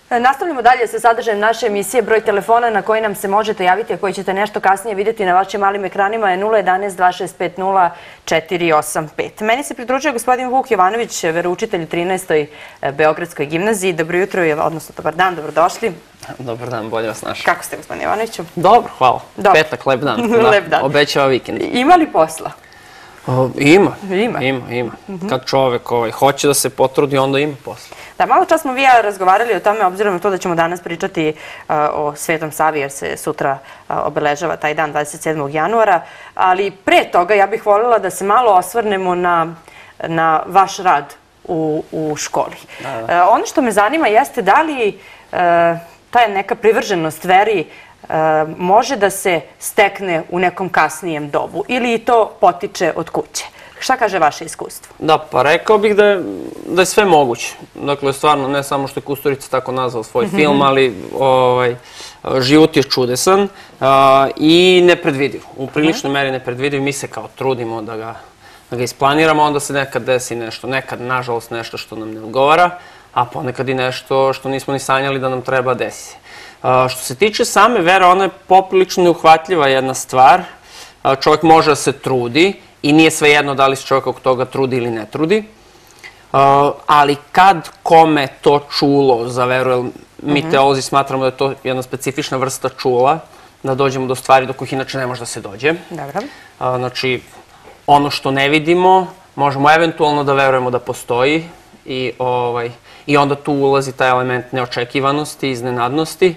Nastavljamo dalje sa sadržajem naše emisije. Broj telefona na koji nam se možete javiti, a koji ćete nešto kasnije vidjeti na vašim malim ekranima je 011 2650 485. Meni se pridružio gospodin Vuk Jovanović, veroučitelj u 13. Beogradskoj gimnaziji. Dobro jutro, odnosno dobar dan, dobrodošli. Dobar dan, bolje vas našao. Kako ste, gospodin Jovanoviću? Dobro, hvala. Petak, lep dan. Lep dan. Obećava vikend. Ima li posla? Ima. Kad čovek hoće da se potrudi, onda ima posla. Da, malo čas smo vi ja razgovarali o tome, obzirom na to da ćemo danas pričati o Svetom Savi, jer se sutra obeležava taj dan 27. januara, ali pre toga ja bih voljela da se malo osvrnemo na vaš rad u školi. Ono što me zanima jeste da li ta neka privrženost veri može da se stekne u nekom kasnijem dobu ili to potiče od kuće? Šta kaže vaše iskustvo? Da, pa rekao bih da je sve moguće. Dakle, stvarno, ne samo što je Kusturica tako nazvao svoj film, ali život je čudesan i nepredvidiv. U priličnoj meri nepredvidiv. Mi se kao trudimo da ga isplaniramo, onda se nekad desi nešto. Nekad, nažalost, nešto što nam ne odgovara, a ponekad i nešto što nismo ni sanjali da nam treba desi. Što se tiče same vere, ona je poprilično neuhvatljiva jedna stvar. Čovjek može da se trudi i nije svejedno da li se čovjek oko toga trudi ili ne trudi. Ali kad kome to čulo za veru, jer mi teolozi smatramo da je to jedna specifična vrsta čula, da dođemo do stvari do kojih inače ne može da se dođe. Dobro. Znači, ono što ne vidimo, možemo eventualno da verujemo da postoji i onda tu ulazi taj element neočekivanosti, iznenadnosti.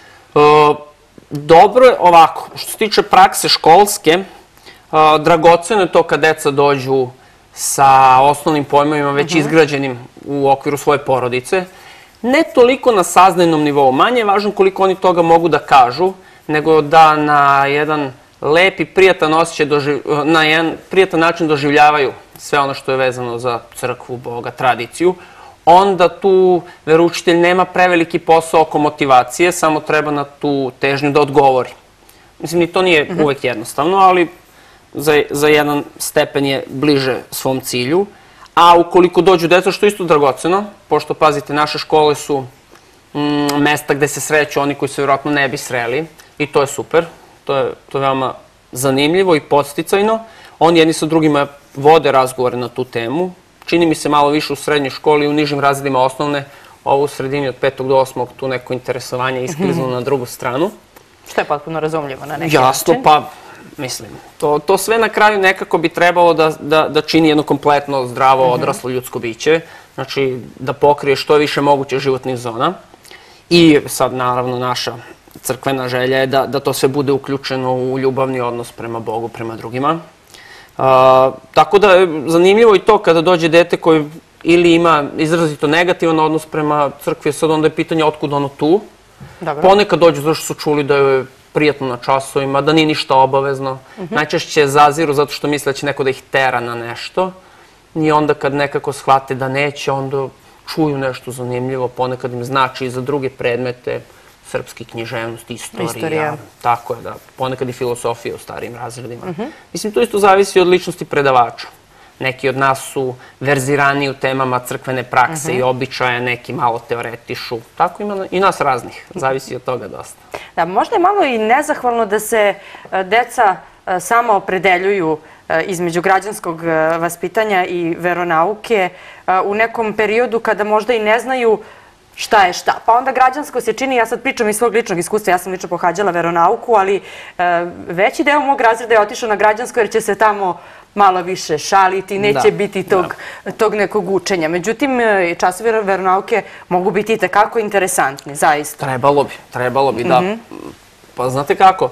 Dobro je ovako, što se tiče prakse školske, dragoceno je to kad deca dođu sa osnovnim pojmovima već izgrađenim u okviru svoje porodice. Ne toliko na saznajnom nivou, manje je važno koliko oni toga mogu da kažu, nego da na jedan lep i prijatan osjećaj, na jedan prijatan način doživljavaju sve ono što je vezano za crkvu, Boga, tradiciju. Onda tu veroučitelj nema preveliki posao oko motivacije, samo treba na tu težnju da odgovori. Mislim, ni to nije uvek jednostavno, ali za jedan stepen je bliže svom cilju. A ukoliko dođu deca, što je isto dragoceno, pošto, pazite, naše škole su mesta gde se sreću oni koji se vjerojatno ne bi sreli i to je super. To je veoma zanimljivo i podsticajno. Oni jedni sa drugima vode razgovore na tu temu. Čini mi se malo više u srednjoj školi i u nižim razredima osnovne, ovo u sredini od 5. do 8. tu neko interesovanje iskliznulo na drugu stranu. Što je potpuno razumljivo na neki način. Jasno, pa mislim, to sve na kraju nekako bi trebalo da čini jedno kompletno zdravo odraslo ljudsko biće, znači da pokrije što je više moguće životnih zona. I sad, naravno, naša crkvena želja je da to sve bude uključeno u ljubavni odnos prema Bogu, prema drugima. Tako da je zanimljivo i to kada dođe dete koje ili ima izrazito negativan odnos prema crkvi, sad onda je pitanje otkud ono tu. Ponekad dođu zato što su čuli da je prijatno na časovima, da nije ništa obavezno. Najčešće zaziru zato što misle da će neko da ih tera na nešto. I onda kad nekako shvate da neće, onda čuju nešto zanimljivo. Ponekad im znači i za druge predmete, srpski književnost, istorija. Tako je, da. Ponekad i filosofija u starijim razredima. Mislim, to isto zavisi od ličnosti predavača. Neki od nas su verzirani u temama crkvene prakse i običaja, neki malo teoretišu. Tako ima i nas raznih. Zavisi od toga dosta. Da, možda je malo i nezahvalno da se deca samo opredeljuju između građanskog vaspitanja i veronauke u nekom periodu kada možda i ne znaju šta je šta. Pa onda građansko se čini, ja sad pričam iz svog ličnog iskustva, ja sam lično pohađala veronauku, ali veći deo mog razreda je otišao na građansko jer će se tamo malo više šaliti, neće biti tog nekog učenja. Međutim, časovi veronauke mogu biti i tekako interesantni, zaista. Trebalo bi, da. Pa znate kako,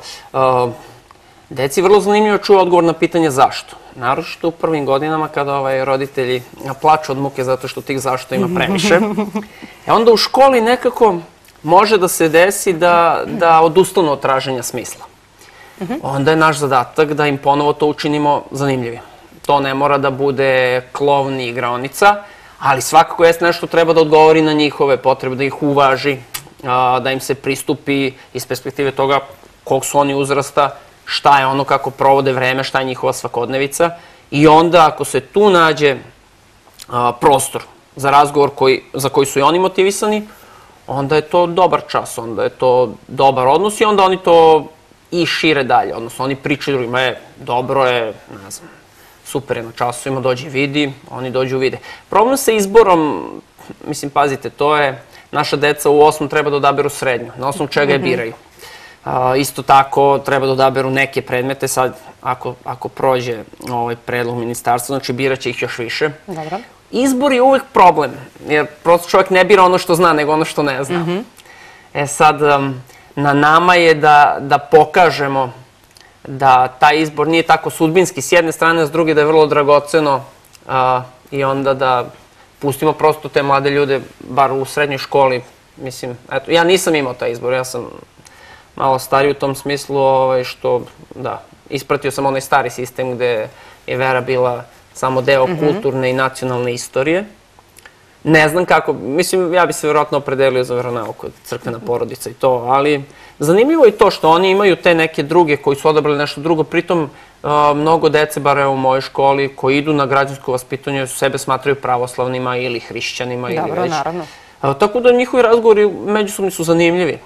deci vrlo zanimljivo čuo odgovor na pitanje zašto. Naročito u prvim godinama kada roditelji plaču od muke zato što tih zašto ima previše. Onda u školi nekako može da se desi da odustanu od traženja smisla. Onda je naš zadatak da im ponovo to učinimo zanimljivim. To ne mora da bude klovn i igraonica, ali svakako jeste nešto treba da odgovori na njihove potrebe, da ih uvaži, da im se pristupi iz perspektive toga kog su oni uzrasta, šta je ono kako provode vreme, šta je njihova svakodnevica. I onda ako se tu nađe prostor za razgovor za koji su i oni motivisani, onda je to dobar čas, onda je to dobar odnos i onda oni to i šire dalje. Odnosno, oni pričaju drugima, dobro je, ne znam, super je na časovima, dođi vidi, oni dođu vide. Problem sa izborom, mislim, pazite, to je, naša deca u 8. treba da odaberu srednju, na osnovu čega je biraju. Isto tako treba da odaberu neke predmete, sad ako prođe ovaj predlog ministarstva, znači biraće ih još više. Dobro. Izbor je uvek problem, jer prosto čovjek ne bira ono što zna, nego ono što ne zna. Sad, na nama je da pokažemo da taj izbor nije tako sudbinski s jedne strane, a s druge da je vrlo dragoceno i onda da pustimo prosto te mlade ljude, bar u srednjoj školi. Mislim, eto, ja nisam imao taj izbor, ja sam malo stariji u tom smislu, što, da, ispratio sam onaj stari sistem gde je vera bila samo deo kulturne i nacionalne istorije. Ne znam kako, mislim, ja bi se vjerojatno opredelio za veronauku, crkvena porodica i to, ali zanimljivo je to što oni imaju te neke druge koji su odabrali nešto drugo, pritom mnogo dece, bar u mojoj školi, koji idu na građansko vaspitanje, sebe smatraju pravoslavnima ili hrišćanima ili već. Dobro, naravno. Tako da njihovi razgovori međusobni su zanimljivi.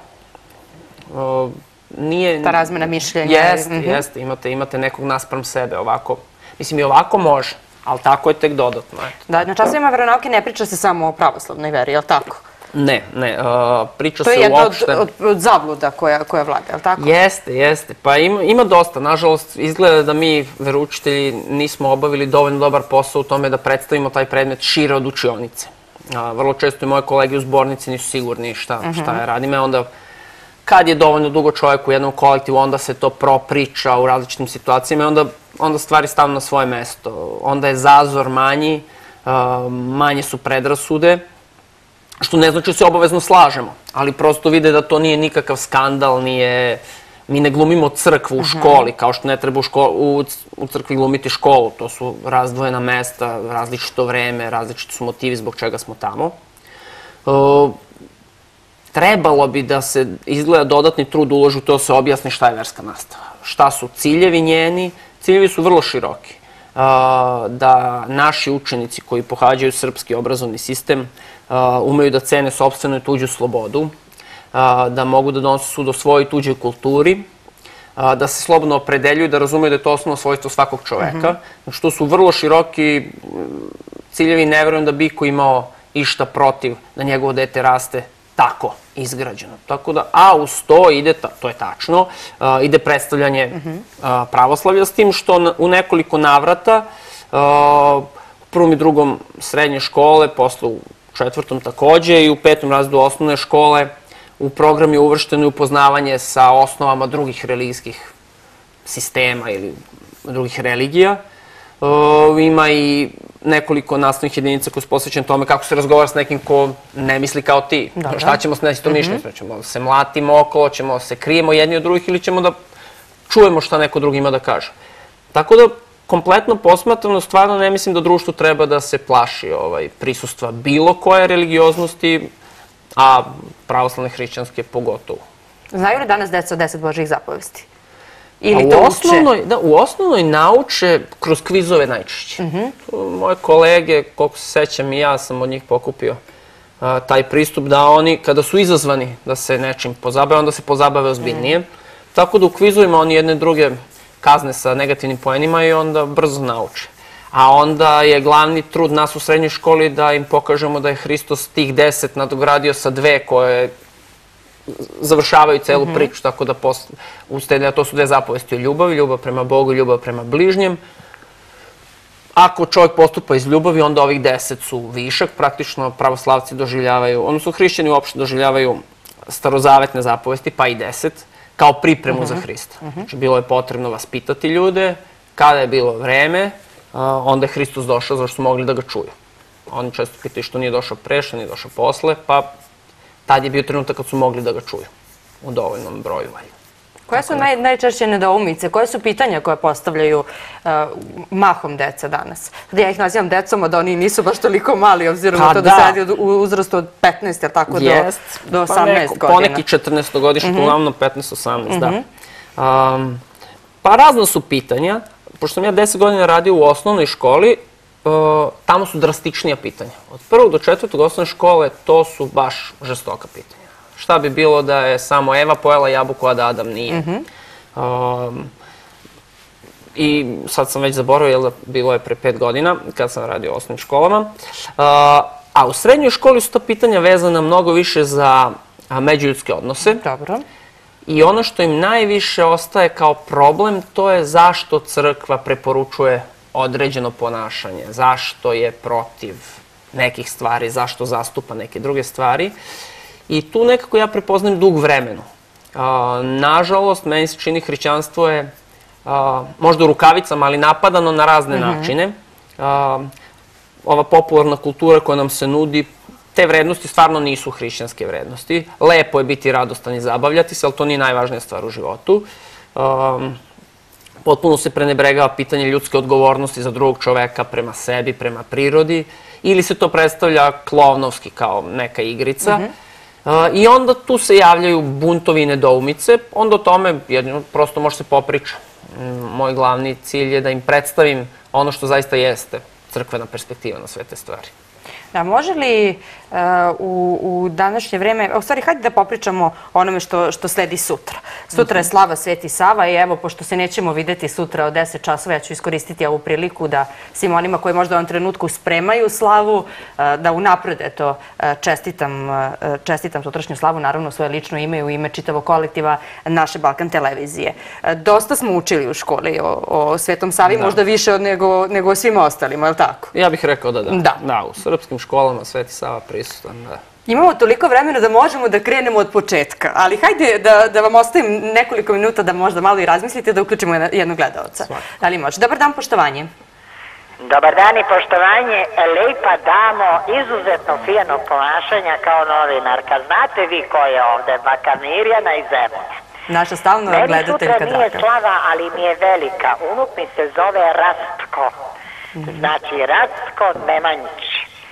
Ta razmena mišljenja. Jeste, imate nekog naspram sebe, ovako. Mislim, i ovako može, ali tako je tek dodatno. Da, na časovima veronauke ne priča se samo o pravoslavnoj veri, je li tako? Ne, priča se uopšte... To je jedna od zabluda koja vlada, je li tako? Jeste. Pa ima dosta. Nažalost, izgleda da mi, veroučitelji, nismo obavili dovoljno dobar posao u tome da predstavimo taj predmet šire od učionice. Vrlo često i moje kolege u zbornici nisu sigurni šta ja radim. Onda, kad je dovoljno dugo čovjek u jednom kolektivu, onda se to propriča u različitim situacijama i onda stvari stavno na svoje mesto. Onda je zazor manji, manje su predrasude, što ne znači da se obavezno slažemo, ali prosto vide da to nije nikakav skandal, mi ne glumimo crkvu u školi, kao što ne treba u crkvi glumiti školu, to su razdvojena mesta, različito vreme, različiti su motivi zbog čega smo tamo. Trebalo bi da se izgleda dodatni trud uloži u to da se objasni šta je verska nastava, šta su ciljevi njeni. Ciljevi su vrlo široki. Da naši učenici koji pohađaju srpski obrazovni sistem umeju da cene sopstvenu i tuđu slobodu, da mogu da donose sud o svojoj tuđoj kulturi, da se slobodno opredeljuju, da razumeju da je to osnovno svojstvo svakog čoveka. Znači, to su vrlo široki ciljevi i ne verujem da bi iko imao išta protiv da njegovo dete raste tako izgrađeno. Tako da, a uz to ide, to je tačno, ide predstavljanje pravoslavlja s tim što u nekoliko navrata, u prvom i drugom srednje škole, posle u 4. takođe i u 5. razredu osnovne škole, u program je uvršteno i upoznavanje sa osnovama drugih religijskih sistema ili drugih religija. Ima i nekoliko nastavnih jedinica koje su posvećene tome kako se razgovara s nekim ko ne misli kao ti. Šta ćemo s nekim mišljenjem? Ćemo se mlatimo okolo, ćemo se krijemo jedni od drugih ili ćemo da čujemo šta neko drugi ima da kaže. Tako da, kompletno posmatrano, stvarno ne mislim da društvo treba da se plaši prisustva bilo koje religioznosti, a pravoslavne hrišćanske pogotovo. Znaju li danas deca 10 Božjih zapovesti? U osnovnoj nauče kroz kvizove najčešće. Moje kolege, koliko se sećam i ja sam od njih pokupio taj pristup da oni, kada su izazvani da se nečim pozabave, onda se pozabave ozbiljnije. Tako da u kvizovima oni jedne druge kazne sa negativnim poenima i onda brzo nauče. A onda je glavni trud nas u srednjoj školi da im pokažemo da je Hristos tih 10 nadogradio sa 2 koje završavaju celu priču, tako da usteljaju, to su 2 zapovesti o ljubavi, ljubav prema Bogu i ljubav prema bližnjem. Ako čovjek postupa iz ljubavi, onda ovih 10 su višak, praktično pravoslavci doživljavaju, odnosno hrišćani uopšte doživljavaju starozavetne zapovesti, pa i 10, kao pripremu za Hrista. Znači, bilo je potrebno vaspitati ljude, kada je bilo vreme, onda je Hristos došao zašto su mogli da ga čuju. Oni često pitaju što nije došao pre, što nije došao posle, pa tad je bio trenutak kad su mogli da ga čuju u dovoljnom broju. Koje su najčešće nedoumice? Koje su pitanja koje postavljaju mahom deca danas? Ja ih nazivam decom, a da oni nisu baš toliko mali, obzirom na to da se radi u uzrastu od 15, jer tako do 18 godina. Poneki 14-godišnji, uglavnom 15-18, da. Pa razno su pitanja. Pošto sam ja 10 godina radio u osnovnoj školi, tamo su drastičnija pitanja. Od 1. do 4. osnovne škole to su baš žestoka pitanja. Šta bi bilo da je samo Eva pojela jabuku, a da Adam nije? I sad sam već zaboravio, jer bilo je pre 5 godina, kad sam radio u osnovnim školama. A u srednjoj školi su to pitanja vezana mnogo više za međuljudske odnose. Dobro. I ono što im najviše ostaje kao problem, to je zašto crkva preporučuje određeno ponašanje, zašto je protiv nekih stvari, zašto zastupa neke druge stvari. I tu nekako ja prepoznajem dug vremenu. Nažalost, meni se čini hrišćanstvo je možda u rukavicama, ali napadano na razne načine. Ova popularna kultura koja nam se nudi, te vrednosti stvarno nisu hrišćanske vrednosti. Lepo je biti radostan i zabavljati se, ali to nije najvažnija stvar u životu. Potpuno se prenebregava pitanje ljudske odgovornosti za drugog čoveka prema sebi, prema prirodi, ili se to predstavlja klovnovski kao neka igrica. I onda tu se javljaju buntovi i nedoumice, onda o tome prosto može se popriča. Moj glavni cilj je da im predstavim ono što zaista jeste crkvena perspektiva na sve te stvari. Da, može li u današnje vreme, u stvari, hajde da popričamo o onome što sledi sutra. Sutra je slava Sveti Sava i evo, pošto se nećemo videti sutra od 10 časova, ja ću iskoristiti ovu priliku da svim onima koji možda u ovom trenutku spremaju slavu, da unapred, eto, čestitam sutrašnju slavu, naravno u svoje lično ime i u ime čitavog kolektiva naše Balkan televizije. Dosta smo učili u školi o Svetom Savi, možda više nego o svim ostalima, je li tako? Ja bih rekao da da. Da. U srpskim školama Sveti Sava prisutan, da. Imamo toliko vremena da možemo da krenemo od početka, ali hajde da vam ostavim nekoliko minuta da možda malo i razmislite da uključimo jednog gledalca. Da li može? Dobar dan, poštovanje. Dobar dan i poštovanje. Lepa damo, izuzetno fijanog ponašanja kao novinarka. Znate vi ko je ovde? Baka Mirjana iz Zemuna. Naša stalno gledateljka Meni sutra nije draga. slava, ali mi je velika. Unuk mi se zove Rastko. Znači Rastko Nemanjić.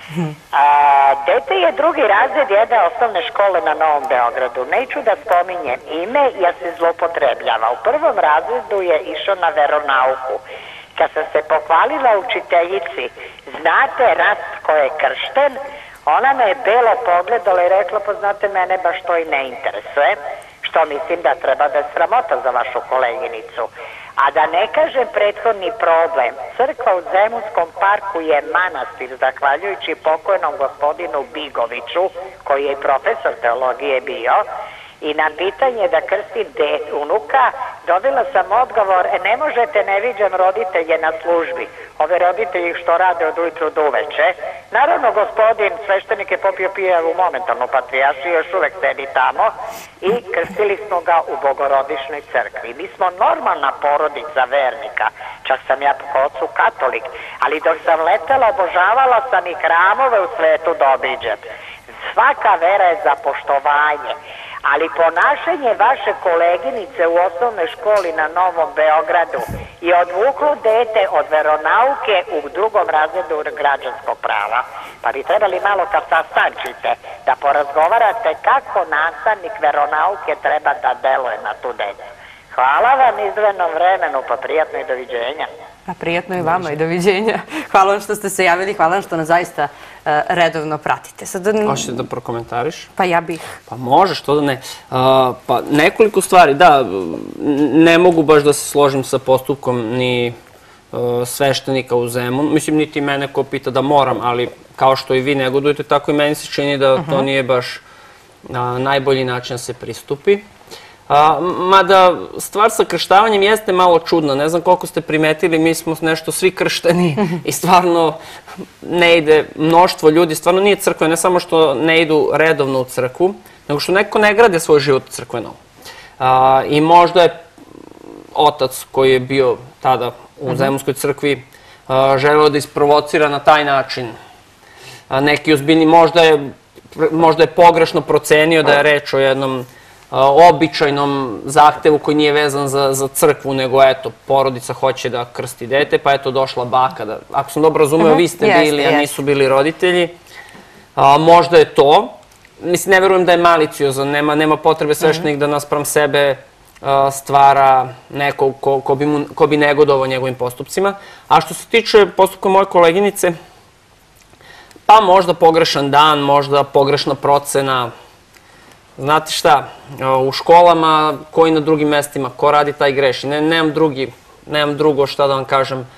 Dete je drugi razred jedne osnovne škole na Novom Beogradu. Neću da spominjem ime jer se zloupotrebljava. U prvom razredu je išao na veronauku. Kad sam se pohvalila učiteljici, znate Rastko je kršten, ona me je belo pogledala i rekla, pa znate, mene baš to i ne interesuje, što mislim da treba da je sramota za vašu koleginicu. A da ne kažem prethodni problem, crkva u Zemunskom parku je manastir, zahvaljujući pokojnom gospodinu Bigoviću, koji je i profesor teologije bio, i na pitanje da krstim unuka dobila sam odgovor, ne možete, ne viđam roditelje na službi. Ove roditelji što rade od ujutru do uveče. Naravno, gospodin sveštenik je popio pijavu momentalnu patrijaršiju, još uvek sedi tamo i krstili smo ga u Bogorodičnoj crkvi. Mi smo normalna porodica vernika, čak sam ja po ocu katolik, ali dok sam letela obožavala sam i hramove u svetu da obiđem. Svaka vera je za poštovanje. Ali ponašanje vaše koleginice u osnovnoj školi na Novom Beogradu je odvuklo dete od veronauke u drugom razredu građanskog prava. Pa bi trebali malo kad sastančite da porazgovarate kako nastavnik veronauke treba da deluje na tu decu. Hvala vam izdvojenom vremenu, pa prijatno i doviđenja. Pa prijatno i vama i doviđenja. Hvala vam što ste se javili, hvala vam što nas zaista redovno pratite. Hoćete da prokomentariš? Pa ja bih. Pa može, što da ne. Pa nekoliko stvari, da, ne mogu baš da se složim sa postupkom ni sveštenika u Zemunu. Mislim, niti mene ko pita da moram, ali kao što i vi negodujete, tako i meni se čini da to nije baš najbolji način da se pristupi. Mada stvar sa krštavanjem jeste malo čudna. Ne znam koliko ste primetili, mi smo nešto svi kršteni i stvarno ne ide mnoštvo ljudi. Stvarno nije crkva, ne samo što ne idu redovno u crkvu, nego što neko ne grade svoj život crkveno. I možda je otac koji je bio tada u Zemunskoj crkvi želeo da isprovocira na taj način neki ozbiljni, možda je pogrešno procenio da je reč o jednom običajnom zahtevu koji nije vezan za crkvu, nego eto, porodica hoće da krsti dete, pa eto došla baka. Ako sam dobro razumeo, vi ste bili, a nisu bili roditelji. Možda je to. Mislim, ne verujem da je maliciozan, nema potrebe sveštenik da naspram sebe stvara nekog ko bi negodovao njegovim postupcima. A što se tiče postupka moje koleginice, pa možda pogrešan dan, možda pogrešna procena. Znate šta, u školama, ko i na drugim mestima, ko radi taj greši. Nemam drugo šta da vam kažem.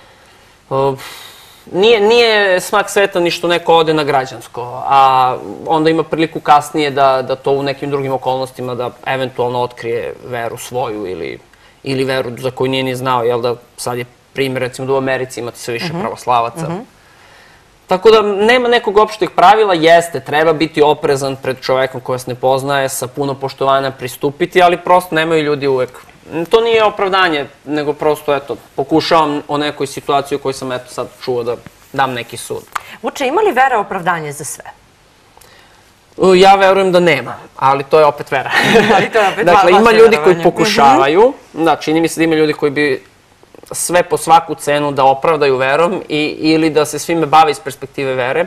Nije smak sveta ni što neko ode na građansko, a onda ima priliku kasnije da to u nekim drugim okolnostima da eventualno otkrije veru svoju ili veru za koju nije ni znao, jel da sad je primjer, recimo da u Americi imate sve više pravoslavaca. Tako da nema nekog opštih pravila, jeste, treba biti oprezan pred čovekom koji vas ne poznaje, sa puno poštovanja pristupiti, ali prosto nemaju ljudi uvek. To nije opravdanje, nego prosto, eto, pokušavam o nekoj situaciji u kojoj sam, eto, sad čuo da dam neki sud. Vuče, ima li vera opravdanje za sve? Ja verujem da nema, ali to je opet vera. Dakle, ima ljudi koji pokušavaju, da, čini mi se da ima ljudi koji bi sve po svaku cenu da opravdaju verom ili da se svime bave iz perspektive vere.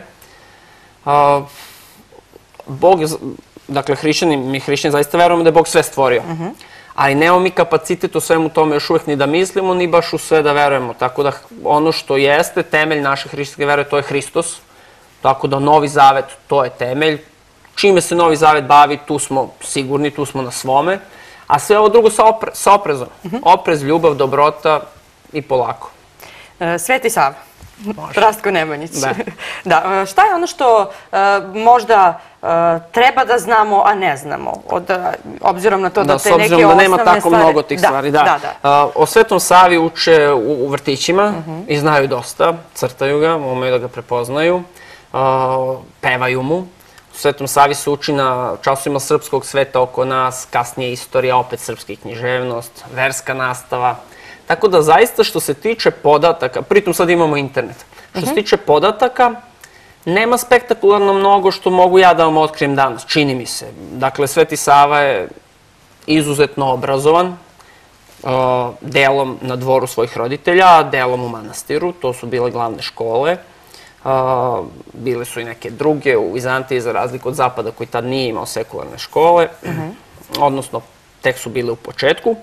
Bog, dakle, mi hrišćani zaista verujemo da je Bog sve stvorio. Ali nemamo mi kapacitet u svemu tome još uvek ni da mislimo, ni baš u sve da verujemo. Tako da ono što jeste temelj naše hrišćanske vere, to je Hristos. Tako da Novi Zavet, to je temelj. Čime se Novi Zavet bavi, tu smo sigurni, tu smo na svome. A sve ovo drugo sa oprezom. Oprez, ljubav, dobrota i polako. Sveti Sava. Rastko Nemanjić. Da. Šta je ono što možda treba da znamo, a ne znamo? Obzirom na to da te neke osnovne stvari... S obzirom da nema tako mnogo tih stvari. O Svetom Savi uče u vrtićima i znaju dosta. Crtaju ga, umeju da ga prepoznaju. Pevaju mu. U Svetom Savi se uči na časovima srpskog sveta oko nas, kasnije istorija, opet srpska književnost, verska nastava. Tako da zaista što se tiče podataka, pritom sad imamo internet, što se tiče podataka, nema spektakularno mnogo što mogu ja da vam otkrijem danas, čini mi se. Dakle, Sveti Sava je izuzetno obrazovan, delom na dvoru svojih roditelja, delom u manastiru, to su bile glavne škole. Bile su i neke druge u Vizantiji, za razliku od Zapada koji tad nije imao sekularne škole, odnosno tek su bile u početku.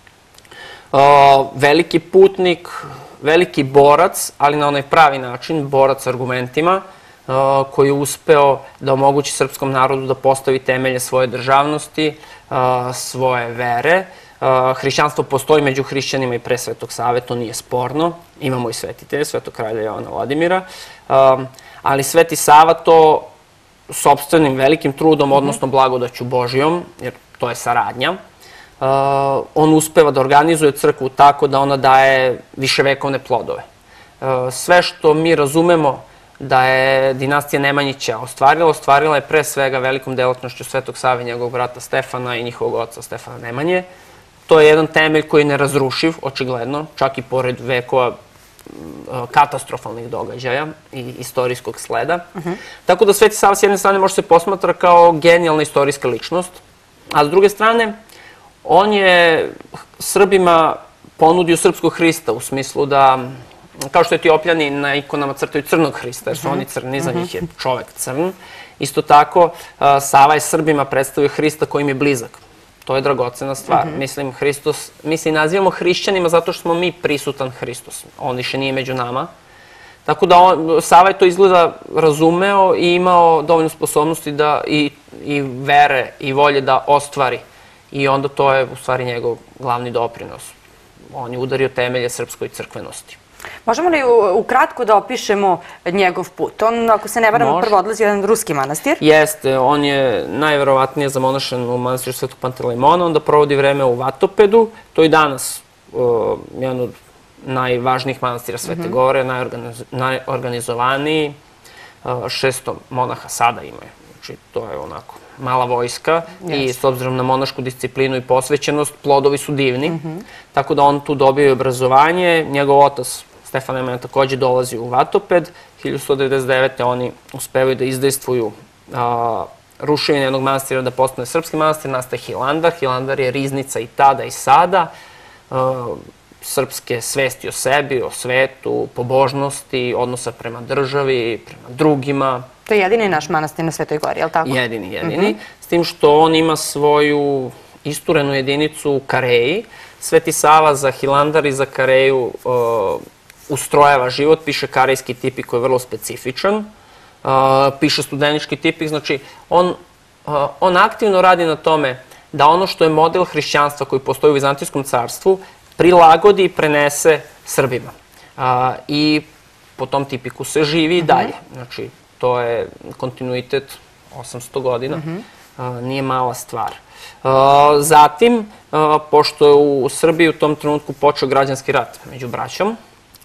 Veliki putnik, veliki borac, ali na onaj pravi način, borac argumentima, koji je uspeo da omogući srpskom narodu da postavi temelje svoje državnosti, svoje vere. Hrišćanstvo postoji među hrišćanima i pre Svetog Save, to nije sporno. Imamo i svetitelje, Svetog kralja Jovana Vladimira. Ali Sveti Sava to sopstvenim velikim trudom, odnosno blagodaću Božijom, jer to je saradnja, on uspeva da organizuje crkvu tako da ona daje viševekovne plodove. Sve što mi razumemo da je dinastija Nemanjića ostvarila je pre svega velikom delatnošću Svetog Save, njegovog brata Stefana i njihovog oca Stefana Nemanje. To je jedan temelj koji je nerazrušiv, očigledno, čak i pored vekova katastrofalnih događaja i istorijskog sleda. Tako da Sveti Sava s jedne strane može se posmatra kao genijalna istorijska ličnost, a s druge strane on je Srbima ponudio srpskog Hrista u smislu da, kao što Etiopljani na ikonama crtaju crnog Hrista, jer su oni crni, za njih je čovek crn. Isto tako, Sava je Srbima predstavio Hrista koji im je blizak. To je dragocena stvar. Mislim, mi se i nazivamo hrišćanima zato što smo mi prisutan Hristos. On više nije među nama. Tako da Sava je to izgleda razumeo i imao dovoljno sposobnosti i vere i volje da ostvari. I onda to je u stvari njegov glavni doprinos. On je udario temelje srpskoj crkvenosti. Možemo li ukratko da opišemo njegov put? On, ako se ne varamo, prvo odlazi u jedan ruski manastir. Jeste, on je najverovatnije zamonašen u manastiru Svetog Pantelejmona, onda provodi vreme u Vatopedu. To je danas jedan od najvažnijih manastira Svete Gore, najorganizovaniji. 600 monaha sada imaju. Znači, to je onako mala vojska i s obzirom na monašku disciplinu i posvećenost, plodovi su divni. Tako da on tu dobio obrazovanje. Njegov otac, Stefan Nemanja, takođe dolazi u Vatoped. 1199. oni uspevaju da izdejstvuju rušenje jednog manastira da postane srpski manastir, nastaje Hilandar. Hilandar je riznica i tada i sada srpske svesti o sebi, o svetu, pobožnosti, odnosa prema državi, prema drugima. To je jedini naš manastir na Svetoj Gori, je li tako? Jedini. S tim što on ima svoju isturenu jedinicu u Kareji. Sveti Sava za Hilandar i za Kareju ustrojava život, piše karejski tipik koji je vrlo specifičan, piše studenički tipik, znači on on aktivno radi na tome da ono što je model hrišćanstva koji postoji u Vizantijskom carstvu prilagodi i prenese Srbima. I po tom tipiku se živi i dalje. Znači, to je kontinuitet 800 godina. Nije mala stvar. Zatim, pošto je u Srbiji u tom trenutku počeo građanski rat među braćom,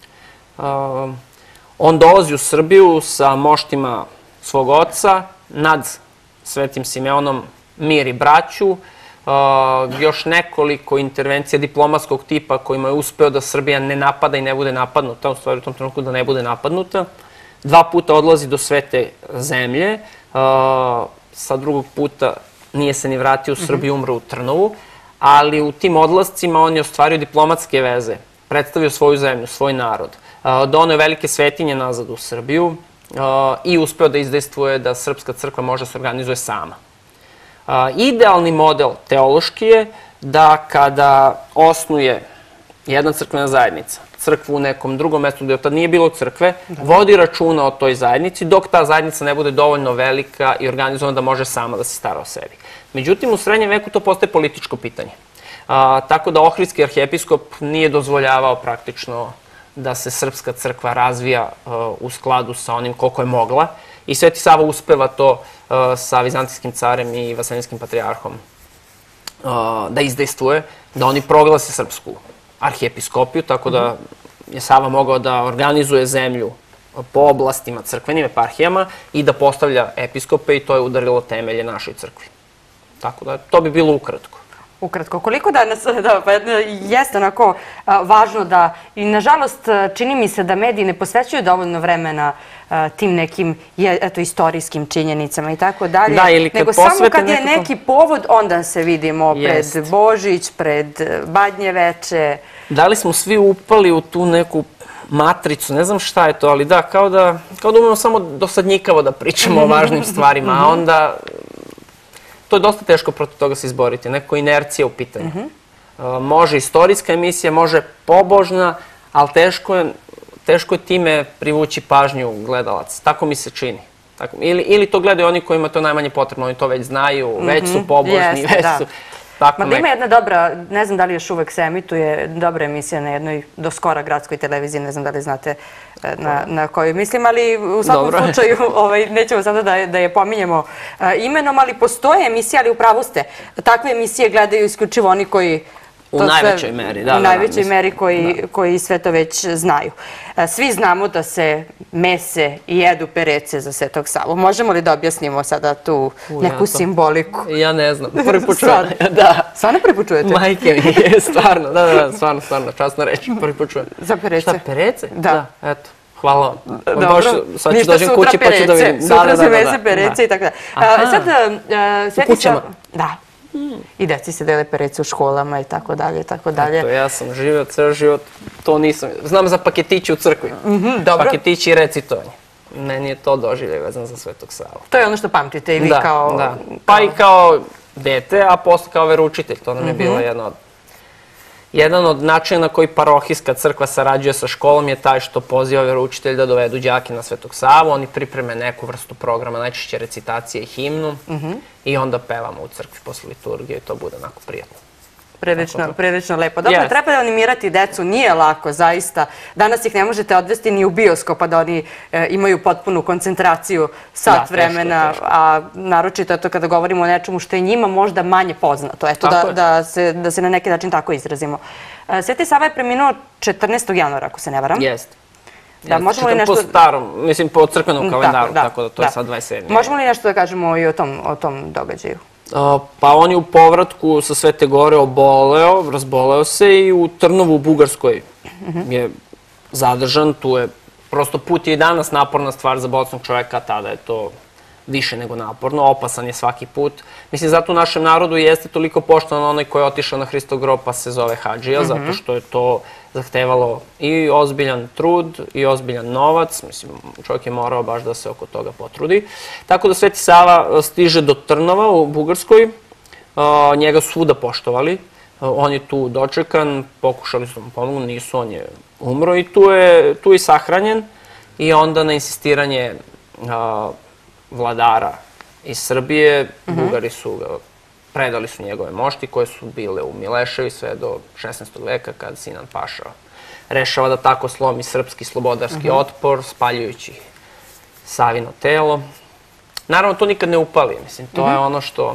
on dolazi u Srbiju sa moštima svog oca, nad Svetim Simeonom miri braću, još nekoliko intervencija diplomatskog tipa kojima je uspeo da Srbija ne napada i ne bude napadnuta, u stvari u tom trenutku da ne bude napadnuta. 2 puta odlazi do Svete zemlje, sa drugog puta nije se ni vratio u Srbiju, umro u Trnovu, ali u tim odlascima on je ostvario diplomatske veze, predstavio svoju zemlju, svoj narod, doneo velike svetinje nazad u Srbiju i uspeo da izdejstvuje da Srpska crkva može se organizuje sama. Idealni model teološki je da kada osnuje jedna crkvena zajednica, crkvu u nekom drugom mestu gde tad nije bilo crkve, vodi računa o toj zajednici dok ta zajednica ne bude dovoljno velika i organizovana da može sama da se stara o sebi. Međutim, u srednjem veku to postaje političko pitanje. Tako da Ohridski arhijepiskop nije dozvoljavao praktično da se Srpska crkva razvija u skladu sa onim koliko je mogla. I Sveti Sava uspeva to sa Vizantijskim carem i Vasilinskim patrijarhom da izdejstvuje, da oni proglase srpsku arhijepiskopiju, tako da je Sava mogao da organizuje zemlju po oblastima, crkvenim eparhijama i da postavlja episkope i to je udarilo temelje našoj crkvi. Tako da to bi bilo ukratko. Ukratko, koliko danas, jeste onako važno da, i nažalost čini mi se da mediji ne posvećuju dovoljno vremena tim nekim istorijskim činjenicama i tako dalje, nego samo kad je neki povod, onda se vidimo pred Božić, pred Badnje veče. Da li smo svi upali u tu neku matricu, ne znam šta je to, ali da, kao da umemo samo dosadnjikavo da pričamo o važnim stvarima, a onda to je dosta teško protiv toga se izboriti, neko inercija u pitanju. Može istorijska emisija, može pobožna, ali teško je time privući pažnju gledalaca. Tako mi se čini. Ili to gledaju oni kojima to najmanje potrebno, oni to već znaju, već su pobožni, već su... Ma ima jedna dobra, ne znam da li još uvek se emituje, dobra emisija na jednoj do skora gradskoj televiziji, ne znam da li znate na koju mislim, ali u svakom slučaju nećemo sada da je pominjemo imenom, ali postoje emisije, ali upravo ste. Takve emisije gledaju isključivo oni koji... U najvećoj meri, da. U najvećoj meri koji sve to već znaju. Svi znamo da se mese i jedu perece za Svetog Savu. Možemo li da objasnimo sada tu neku simboliku? Ja ne znam. Prvi put čujem. Stvarno prvi put čujete? Majke mi je, stvarno. Da, stvarno, časna reč. Prvi put čujem. Za perece? Šta, perece? Da. Eto. Hvala vam. Dobro. Sad ću dođem kući pa ću da vidim. Sutra se mese perece i tako da. Sad, Sveti Sava... Da. I deci se dele perece u školama i tako dalje, i tako dalje. Eto, ja sam živio ceo život, to nisam. Znam za paketići u crkvi. Dobro. Paketići i recitovanje. Meni je to doživljaj vezan za Svetog Savu. To je ono što pamtite i vi kao... Da, pa i kao dete, a posle kao veroučitelj. To nam je bilo jedan od načina na koji parohijska crkva sarađuje sa školom je taj što poziva veroučitelj da dovedu đake na Svetog Savu, oni pripreme neku vrstu programa, najčešće recitacije i himnu i onda pevamo u crkvi posle liturgije i to bude onako prijatno. Prilično lepo. Dobro, treba animirati decu, nije lako, zaista. Danas ih ne možete odvesti ni u bioskop, da oni imaju potpunu koncentraciju sat vremena, a naročito to kada govorimo o nečemu što je njima možda manje poznato. Eto, da se na neki način tako izrazimo. Sveti Sava je preminuo 14. januara, ako se ne varam. Jeste. Da, možemo li nešto... Po starom, mislim po crkvenom kalendaru, tako da to je sad 27. Možemo li nešto da kažemo i o tom događaju? Pa on je u povratku sa Svete Gore oboleo, razboleo se i u Trnovu u Bugarskoj je zadržan. Tu je, prosto put je i danas naporna stvar za bolesnog čoveka, tada je to više nego naporno, opasan je svaki put. Mislim, zato u našem narodu jeste toliko poštovan onaj koji je otišao na Hristov grob pa se zove Hadžija, zato što je to zahtevalo i ozbiljan trud i ozbiljan novac. Mislim, čovjek je morao baš da se oko toga potrudi. Tako da Sveti Sava stiže do Trnova u Bugarskoj. Njega su svuda poštovali. On je tu dočekan, pokušali su mu pomognu, nisu, on je umro i tu je sahranjen. I onda na insistiranje vladara iz Srbije. Bugari su ga predali su njegove mošti koje su bile u Mileševi sve do 16. veka kad Sinan Paša rešava da tako slomi srpski slobodarski otpor spaljujući Savino telo. Naravno, to nikad ne upali. Mislim, to je ono što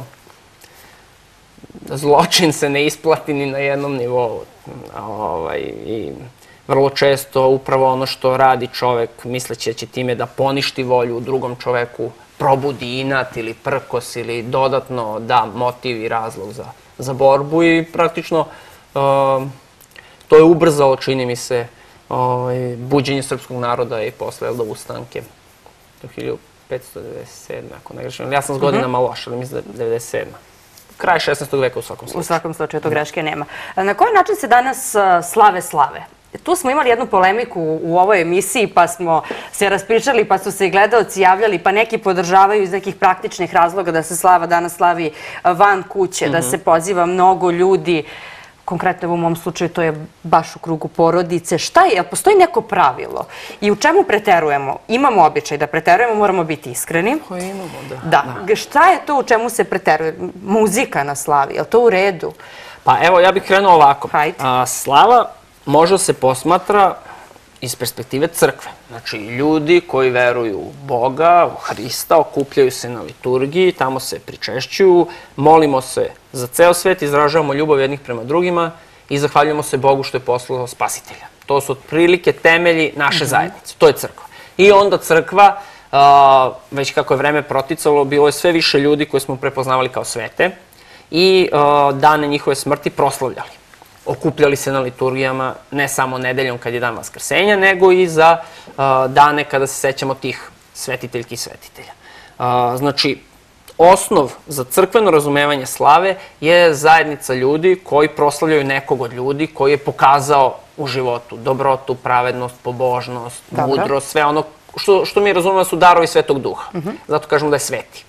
zločin se ne isplati ni na jednom nivou. I vrlo često upravo ono što radi čovek misleći da će time da poništi volju u drugom čoveku, probudi inat ili prkos ili dodatno da motiv i razlog za borbu i praktično to je ubrzalo, čini mi se, buđenje srpskog naroda i posle do ustanke do 1597. ako ne grešim. Ja sam s godinama loš, ali mislim da je 97. Kraj 16. veka u svakom slučaju. U svakom slučaju, to greške nema. Na koji način se danas slave? Tu smo imali jednu polemiku u ovoj emisiji, pa smo se raspričali, pa su se i gledaoci javljali, pa neki podržavaju iz nekih praktičnih razloga da se slava danas slavi van kuće, da se poziva mnogo ljudi. Konkretno u mom slučaju to je baš u krugu porodice. Šta je? Postoji neko pravilo? I u čemu preterujemo? Imamo običaj da preterujemo, moramo biti iskreni. Imamo, da. Šta je to u čemu se preteruje? Muzika na slavi, je li to u redu? Pa evo, ja bih krenuo ovako. Slava može da se posmatra iz perspektive crkve. Znači, ljudi koji veruju u Boga, u Hrista, okupljaju se na liturgiji, tamo se pričešćuju, molimo se za ceo svet, izražavamo ljubav jednih prema drugima i zahvaljujemo se Bogu što je poslao spasitelja. To su otprilike temelji naše zajednice. To je crkva. I onda crkva, već kako je vreme proticalo, bilo je sve više ljudi koje smo prepoznavali kao svete i dane njihove smrti proslavljali. Okupljali se na liturgijama ne samo nedeljom kad je dan Vaskrsenja, nego i za dane kada se sećamo tih svetiteljki i svetitelja. Znači, osnov za crkveno razumevanje slave je zajednica ljudi koji proslavljaju nekog od ljudi koji je pokazao u životu dobrotu, pravednost, pobožnost, mudrost, sve ono što mi razumemo su darovi Svetog Duha. Zato kažemo da je sveti.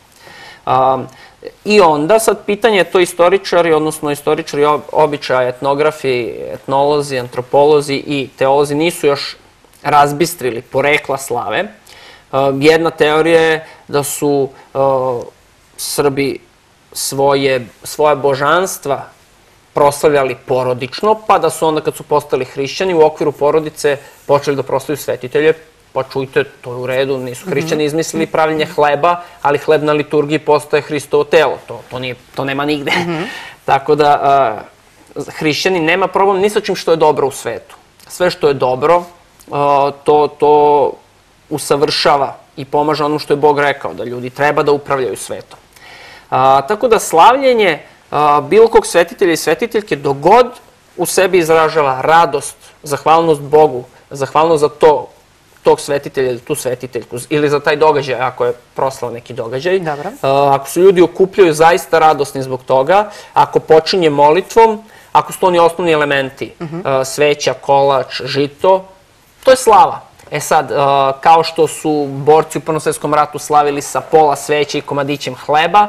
I onda sad pitanje je to istoričari, odnosno istoričari običaja, etnografi, etnolozi, antropolozi i teolozi nisu još razbistrili porekla slave. Jedna teorija je da su Srbi svoje božanstva proslavljali porodično, pa da su onda kad su postali hrišćani u okviru porodice počeli da proslavljaju svetitelje. Pa čujte, to je u redu, nisu hrišćani izmislili pravljenje hleba, ali hleb na liturgiji postaje Hristovo telo, to nema nigde. Tako da hrišćani nema problem ni sa čim što je dobro u svetu. Sve što je dobro, to usavršava i pomaže onom što je Bog rekao, da ljudi treba da upravljaju svetom. Tako da slavljenje bilo kog svetitelja i svetiteljke dogod u sebi izražava radost, zahvalnost Bogu, zahvalnost za tog svetitelja ili tu svetiteljku ili za taj događaj, ako je proslav neki događaj. Ako se ljudi okupljaju zaista radosni zbog toga, ako počinje molitvom, ako su to oni osnovni elementi, sveća, kolač, žito, to je slava. E sad, kao što su borci u Prvom svetskom ratu slavili sa pola sveće i komadićem hleba,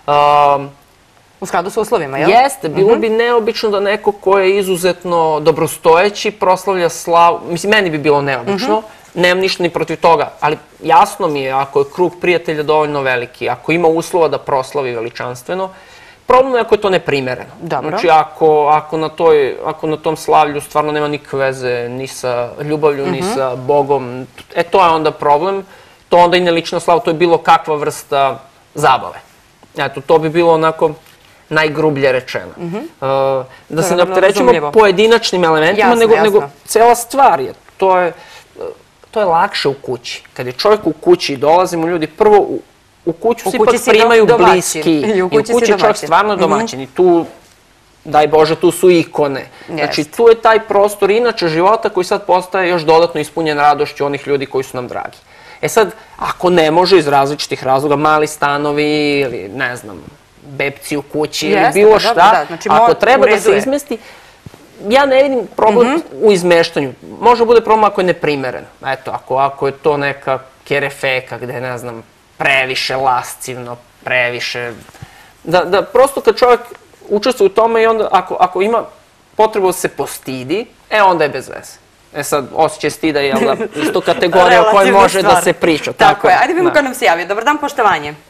u skladu sa uslovima, jel? Jeste, bilo bi neobično da neko ko je izuzetno dobrostojeći proslavlja slavu, mislim, meni bi bilo neobično, nemam ništa ni protiv toga, ali jasno mi je ako je krug prijatelja dovoljno veliki, ako ima uslova da proslavi veličanstveno, problem je ako je to neprimereno. Znači, ako na tom slavlju stvarno nema nikakve veze ni sa ljubavlju, ni sa Bogom, to je onda problem, to onda i ne lična slava, to je bilo kakva vrsta zabave. Eto, to bi bilo onako najgrublje rečeno. Da se ne opterećemo pojedinačnim elementima, nego cela stvar je. To je lakše u kući. Kad je čovjek u kući i dolazimo ljudi, prvo u kuću se ipak primaju bliski. I u kući je čovjek stvarno domaćin. I tu, daj Bože, tu su ikone. Znači, tu je taj prostor inače života koji sad postaje još dodatno ispunjen radošću onih ljudi koji su nam dragi. E sad, ako ne može iz različitih razloga, mali stanovi ili, ne znam, bebci u kući ili bilo šta, ako treba da se izmesti, ja ne vidim problem u izmeštanju. Može bude problem ako je neprimereno. Eto, ako je to neka kerefeka gde, ne znam, previše lascivno, previše... Da prosto kad čovjek učestvuje u tome i onda ako ima potrebu da se postidi, onda je bez veze. E sad, osjećaj stida je isto kategorija o kojoj može da se priča. Tako je. Ajde vidimo ko nam se javio. Dobar dan, poštovanje.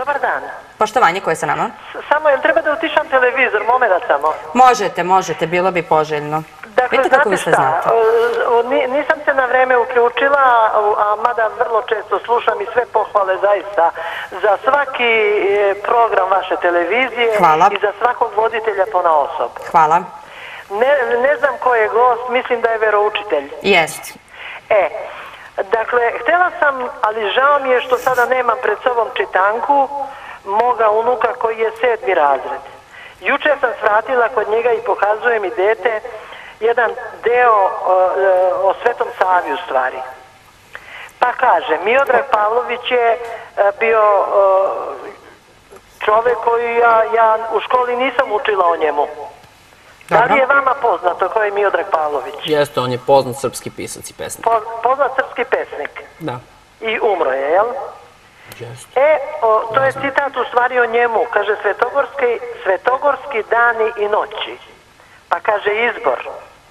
Dobar dan. Poštovanje, ko je sa nama? Samo, jel treba da utišam televizor, moment samo? Možete, bilo bi poželjno. Dakle, Vidite kako vi znate sve šta, znate. nisam se na vreme uključila, a mada vrlo često slušam i sve pohvale zaista za svaki program vaše televizije. Hvala. I za svakog voditelja ponaosob. Hvala. Ne znam ko je gost, mislim da je veroučitelj. Jest. Dakle, htjela sam, ali žao mi je što sada nemam pred sobom čitanku moga unuka koji je 7. razred. Jučer sam svratila kod njega i pokazuje mi dete jedan deo o Svetom Savi u stvari. Pa kaže, Miodrag Pavlović je bio čovjek koji ja u školi nisam učila o njemu. Da li je vama poznato ko je Miodrag Pavlović? Jeste, on je poznat srpski pisac i pesnik. Poznat srpski pesnik. Da. I umro je, jel? Jeste. To je citat u stvari o njemu. Kaže, svetogorski dani i noći. Pa kaže izbor.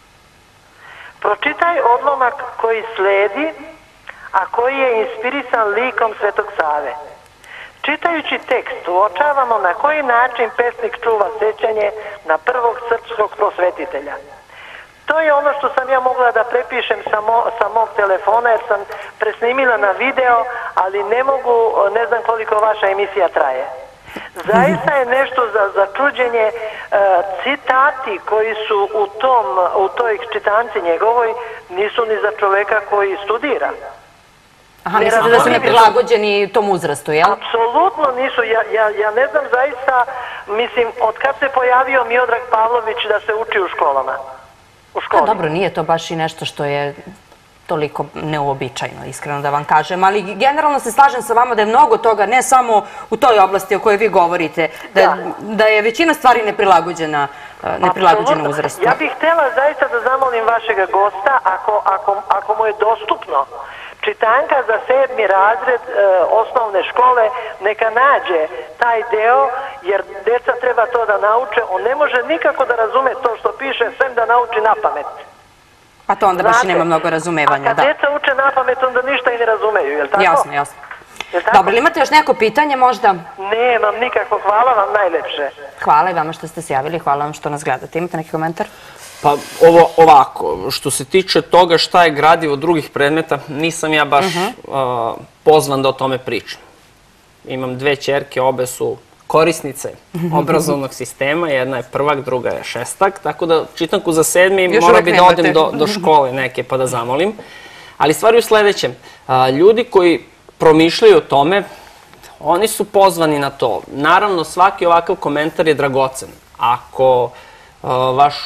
Pročitaj odlomak koji sledi, a koji je inspirisan likom Svetog Save. Čitajući tekst uočavamo na koji način pesnik čuva sećanje na prvog srpskog prosvetitelja. To je ono što sam ja mogla da prepišem sa mog telefona jer sam presnimila na video, ali ne mogu, ne znam koliko vaša emisija traje. Zaista je nešto za čuđenje, citati koji su u toj čitanci njegovoj nisu ni za čoveka koji studira. Aha, mislite da su neprilagođeni tom uzrastu, jel? Apsolutno nisu. Ja ne znam zaista, mislim, od kad se pojavio Miodrag Pavlović da se uči u školama? U školi. Dobro, nije to baš i nešto što je toliko neuobičajno, iskreno da vam kažem, ali generalno se slažem sa vama da je mnogo toga, ne samo u toj oblasti o kojoj vi govorite, da je većina stvari neprilagođena uzrastu. Ja bih htjela zaista da zamolim vašeg gosta, ako mu je dostupno, čitanka za 7. razred osnovne škole, neka nađe taj deo, jer djeca treba to da nauče. On ne može nikako da razume to što piše, sem da nauči na pamet. Pa to onda baš i nema mnogo razumevanja, da. A kad djeca uče na pamet, onda ništa i ne razumeju, je li tako? Jasno, jasno. Dobro, imate još neko pitanje možda? Nemam nikako, hvala vam najlepše. Hvala i vama što ste se javili, hvala vam što nas gledate. Imate neki komentar? Pa ovako, što se tiče toga šta je gradivo drugih predmeta, nisam ja baš pozvan da o tome pričam. Imam 2 ćerke, obe su korisnice obrazovnog sistema, jedna je prvak, druga je šestak, tako da čitanku za 7. mora bi da odem do škole neke pa da zamolim. Ali stvar je u sledećem, ljudi koji promišljaju o tome, oni su pozvani na to. Naravno, svaki ovakav komentar je dragocen. Ako vaš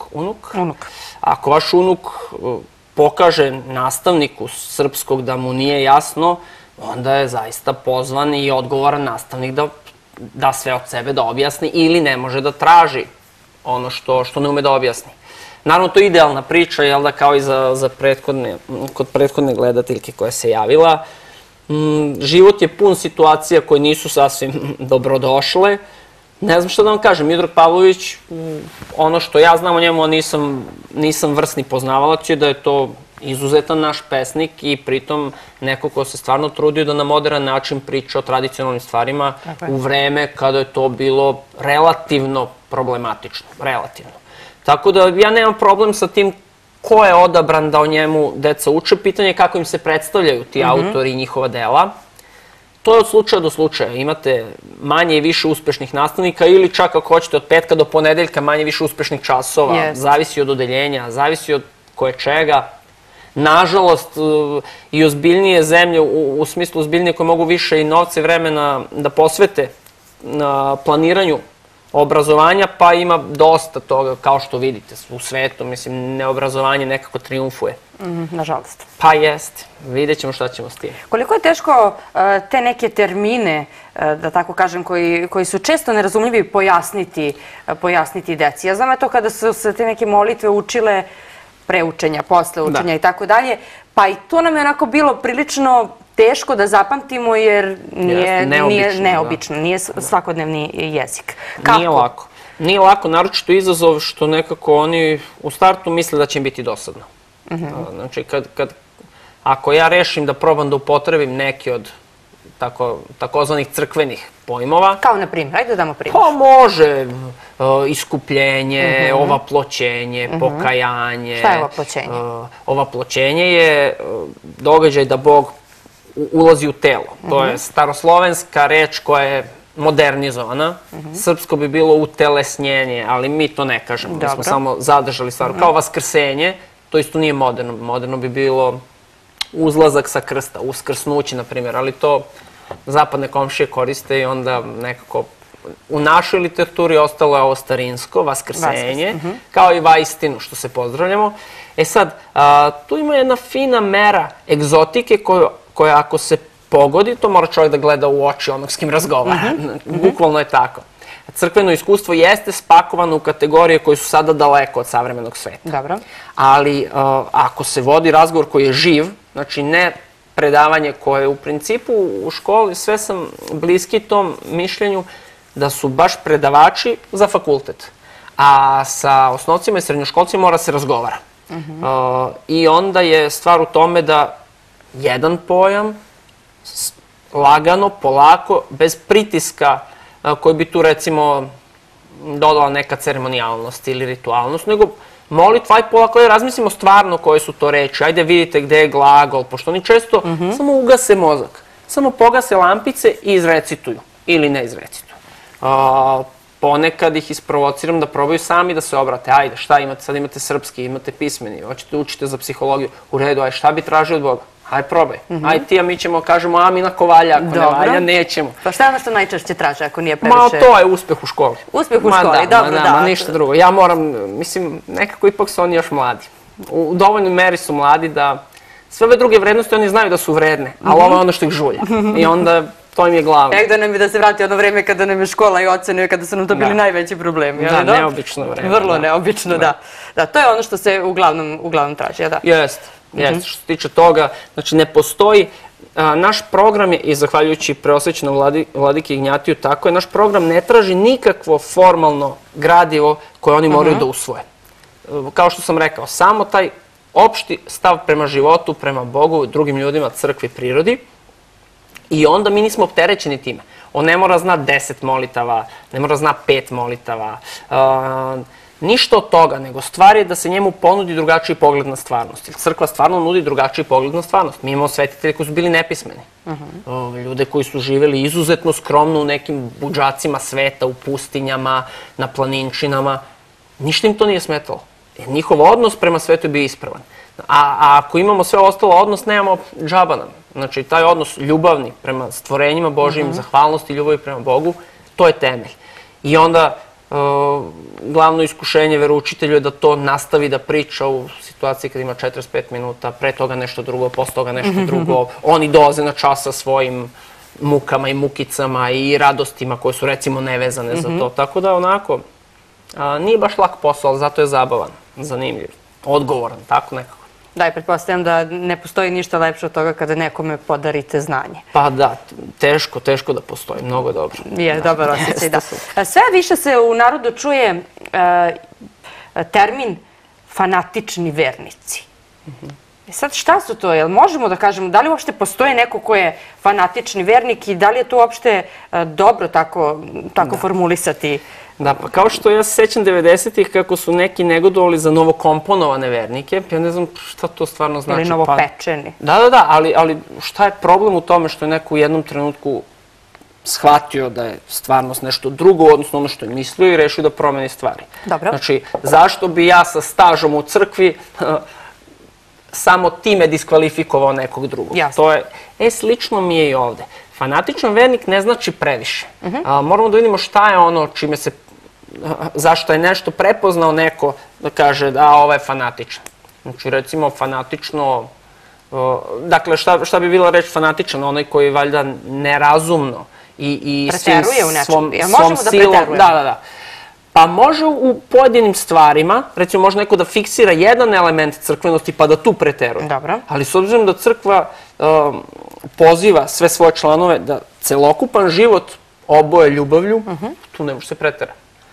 ako vaš unuk pokaže nastavniku srpskog da mu nije jasno, onda je zaista pozvan i odgovoran nastavnik da sve od sebe da objasni ili ne može da traži ono što ne ume da objasni. Naravno, to je idealna priča, jel da, kao i kod prethodne gledateljke koja se javila. Život je pun situacija koje nisu sasvim dobrodošle. Ne znam što da vam kažem, Miodrag Pavlović, ono što ja znam o njemu, a nisam vrsni poznavalac, je da je to izuzetan naš pesnik i pritom neko ko se stvarno trudio da na modern način priča o tradicionalnim stvarima u vreme kada je to bilo relativno problematično. Relativno. Tako da ja nemam problem sa tim ko je odabran da o njemu deca uče. Pitanje je kako im se predstavljaju ti autori i njihova dela. To je od slučaja do slučaja. Imate manje i više uspešnih nastavnika ili čak ako hoćete od petka do ponedeljka manje i više uspešnih časova. Zavisi od odeljenja, zavisi od koje čega. Nažalost, i ozbiljnije zemlje, u smislu ozbiljnije koje mogu više i novca i vremena da posvete na planiranju obrazovanja, pa ima dosta toga, kao što vidite, u svetu. Mislim, neobrazovanje nekako triumfuje. Nažalost. Pa jest. Vidjet ćemo šta ćemo s tim. Koliko je teško te neke termine, da tako kažem, koji su često nerazumljivi, pojasniti deci. Ja znam to kada su se te neke molitve učile pre učenja, posle učenja i tako dalje, pa i to nam je onako bilo prilično teško da zapamtimo jer nije neobično, nije svakodnevni jezik. Nije lako. Nije lako, naročito izazov što nekako oni u startu misle da će im biti dosadno. Znači, ako ja rešim da probam da upotrebim neki od takozvanih crkvenih pojmova. Kao na primjer, ajde da damo primjer. Pa može iskupljenje, ovaploćenje, pokajanje. Šta je ovaploćenje? Ovaploćenje je događaj da Bog ulazi u telo. To je staroslovenska reč koja je modernizovana. Srpsko bi bilo utelesnjenje, ali mi to ne kažemo. Mi smo samo zadržali stvar. Kao vaskrsenje, to isto nije moderno. Moderno bi bilo uzlazak sa krsta, uskrsnuće, na primjer, ali to zapadne komšije koriste i onda nekako u našoj literaturi ostalo je ovo starinsko, vaskrsenje, kao i vaistinu, što se pozdravljamo. E sad, tu ima jedna fina mera egzotike koja ako se pogodi, to mora čovjek da gleda u oči onog s kim razgovara. Bukvalno je tako. Crkveno iskustvo jeste spakovano u kategorije koje su sada daleko od savremenog sveta. Dobro. Ali ako se vodi razgovor koji je živ, znači ne predavanje koje u principu u školi, sve sam bliski tom mišljenju da su baš predavači za fakultet. A sa osnovcima i srednjoškolcima mora se razgovara. I onda je stvar u tome da jedan pojam lagano, polako, bez pritiska koji bi tu recimo dodala neka ceremonijalnost ili ritualnost, nego molitva, aj polako da razmislimo stvarno koje su to reči, ajde vidite gde je glagol, pošto oni često samo ugase mozak, samo pogase lampice i izrecituju ili ne izrecituju. Ponekad ih isprovociram da probaju sami da se obrate, ajde šta imate, sad imate srpski, imate pismeni, hoćete učite za psihologiju, u redu, aj šta bi tražio od Boga? Aj probaj, aj ti, a mi ćemo kažemo amin ako valja, ako ne valja, nećemo. Pa šta je ono što najčešće traže ako nije previše? Ma to je uspeh u školi. Uspeh u školi, dobro, da. Ma ništa drugo. Ja moram, mislim, nekako ipak su oni još mladi. U dovoljnoj meri su mladi da sve ove druge vrednosti oni znaju da su vredne, ali ovo je ono što ih žulja. I onda to im je glavno. Da nam je da se vrati ono vreme kada nam je škola i ocene, kada su nam to bili najveći problemi. Da, neobično vreme. Vrlo neobično, da. Da, to je ono što se uglavnom traži, da. Jeste. Što se tiče toga, znači ne postoji, naš program je, i zahvaljujući preosvećenom vladiki Ignjatiju, tako je, naš program ne traži nikakvo formalno gradivo koje oni moraju da usvoje. Kao što sam rekao, samo taj opšti stav prema životu, prema Bogu, drugim ljudima, crkvi, prirodi, i onda mi nismo opterećeni time. On ne mora zna 10 molitava, ne mora zna 5 molitava, ništa od toga, nego stvar je da se njemu ponudi drugačiji pogled na stvarnost. Jer crkva stvarno nudi drugačiji pogled na stvarnost. Mi imamo svetitelje koji su bili nepismeni. Ljude koji su živjeli izuzetno skromno u nekim budžacima sveta, u pustinjama, na planinčinama. Ništa im to nije smetalo. Njihov odnos prema svetu je bio ispravan. A ako imamo sve ostalo odnos, nemamo džaba nam. Znači, taj odnos ljubavni prema stvorenjima Božijim, zahvalnosti i ljubavi prema Bogu, to je temelj. I onda glavno iskušenje veroučitelju je da to nastavi da priča u situaciji kad ima 45 minuta, pre toga nešto drugo, posle toga nešto drugo. Oni dolaze na čas sa svojim mukama i mukicama i radostima koje su recimo nevezane za to. Tako da onako, nije baš lak posao, ali zato je zabavan, zanimljiv, odgovoran, tako nekako. Da, i pretpostavljam da ne postoji ništa lepše od toga kada nekome podarite znanje. Pa da, teško da postoji, mnogo dobro. Je, dobar osjećaj, da. Sve više se u narodu čuje termin fanatični vernici. Sad šta su to? Jel možemo da kažemo, da li uopšte postoji neko ko je fanatični vernik i da li je to uopšte dobro tako formulisati? Da, pa kao što ja se sećam 90-ih kako su neki negodovali za novokomponovane vernike, ja ne znam šta to stvarno znači. Ili novopečeni. Da, ali šta je problem u tome što je neko u jednom trenutku shvatio da je stvarnost nešto drugo, odnosno ono što je mislio i rešio da promeni stvari. Dobro. Znači, zašto bi ja sa stažom u crkvi samo time diskvalifikovao nekog drugog? Jasno. Slično mi je i ovde. Fanatičan vernik ne znači previše. Moramo da vidimo šta je ono čime se, zašto je nešto prepoznao neko da kaže da ovo je fanatičan. Znači recimo fanatično, dakle šta bi bila reč fanatičan, onaj koji valjda nerazumno i preteruje u nečem. Možemo da preterujemo? Da. Pa može u pojedinim stvarima, recimo može neko da fiksira jedan element crkvenosti pa da tu preteruje. Dobro. Ali s obzirom da crkva poziva sve svoje članove da celokupan život oboje ljubavlju, tu ne može se pretera.